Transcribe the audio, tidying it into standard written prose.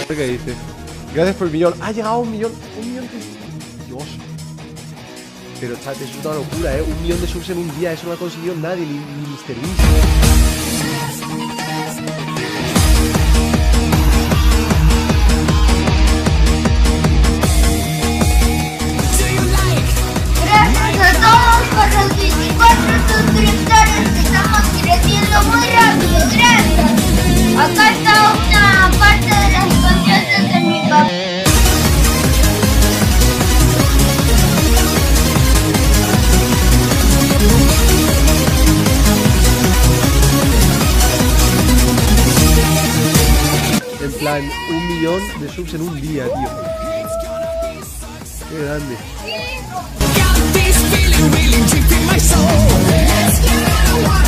¿Qué dice? Gracias por el millón. Ha llegado a un millón. Dios. Pero chat, eso es una locura, ¿eh? 1 millón de subs en un día. Eso no ha conseguido nadie, ni MrBeast. Gracias a todos por los 24 suscriptores que estamos creciendo muy rápido. Gracias. Acá está una parte de las conciertos de mi papá. En plan, 1 millón de subs en un día, tío. Qué grande.